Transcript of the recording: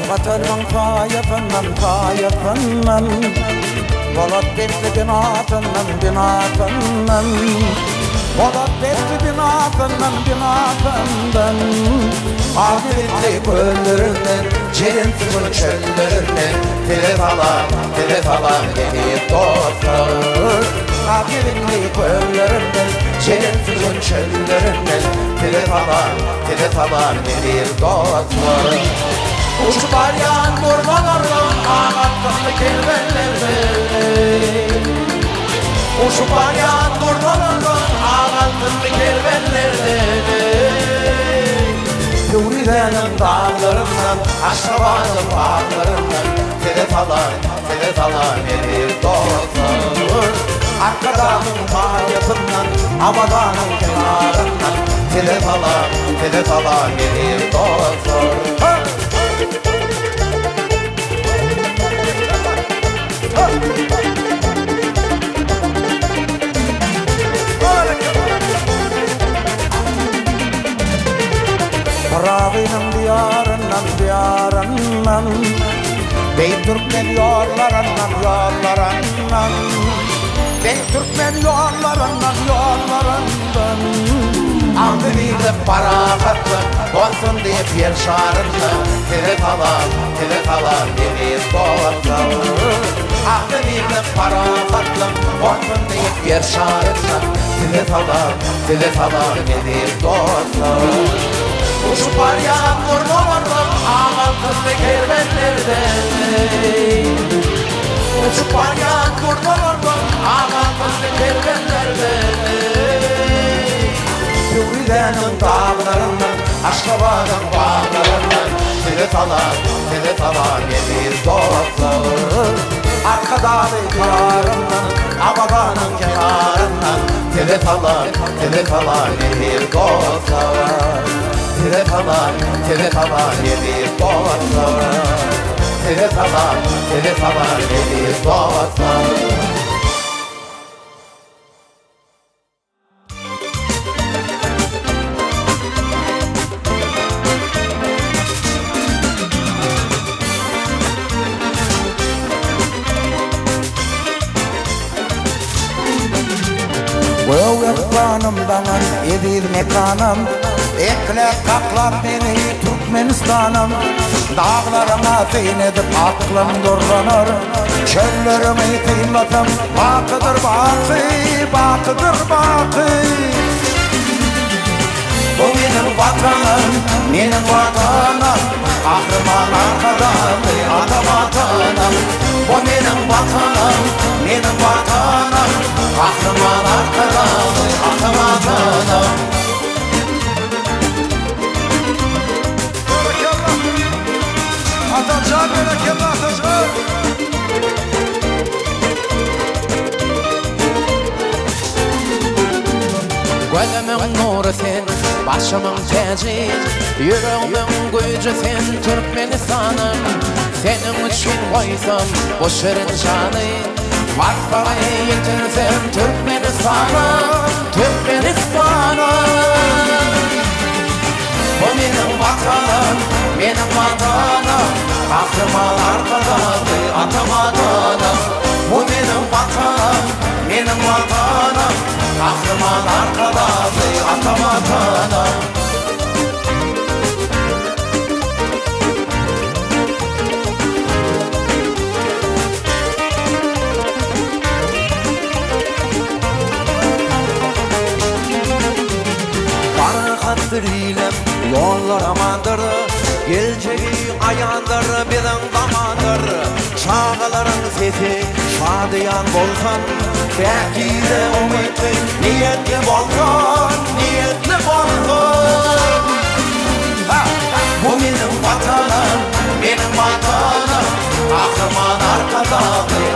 Vatanın payapından Polat belli binatından Polat belli binatından Ahmetli gönlerinden Cerin tuzun çöllerinden Telef alan gelip dostlar Ahmetli gönlerinden Cerin tuzun çöllerinden Telef alan gelip dostlar Uçup arayan kurbanlardan ağattımlı kelbellerle Uçup arayan kurbanlardan ağattımlı kelbellerle Hürriye'nin dağlarından, Aşkabat'ın bağlarından Telef alan erir dostlar Arkadağın payasından, Abadanın kenarından Telef alan erir dostlar Ravi'nin diyarından Beytürkmen yollarından Beytürkmen yollarından Ahmet'le parakatlı olsun diye bir şarında Telef alan gelir dostlar Ahmet'le parakatlı olsun diye bir şarında Telef alan gelir dostlar Uçup arayan kurbanlardan ağattımlı kelbellerden Uçup arayan kurbanlardan ağattımlı kelbellerden Hürriye'nin dağlarından, Aşkabat'ın bağlarından Telef alan gelir dostlar Arkadağın kenarından, Abadanın kenarından Telef alan gelir dostlar Telef alan gelir dostlar Telef alan gelir dostlar Kanımdan edil mekanım Ekle kaklap beni Türkmenistan'ım Dağlarıma feyn edip aklım durlanır Çöllerimi kıymatım Bakıdır bakı Bu benim vatanım Kahraman arkadaşı atam atanım Bu benim vatanım Kahraman arkadaşı atam atanım Atacağım bereketli atacağım Gözümün nuru sen, başımın tacı Yüreğimin gücü sen, Türkmenistan'ım Senin için koysam bu şirin canı Vartmaya yetirsem Türkmenistan'ım Bu benim vatanım Kahraman arkadaşı atam atanım Bu benim vatanım Kahraman arkadaşı atam atanım Barakattır ilem yollar amandır Geleceği ayandır bilin zamandır Çağaların sesi şadiyan bolsan Belki de ümitli niyetli bolsan Bu benim vatanım Kahraman arkadaşı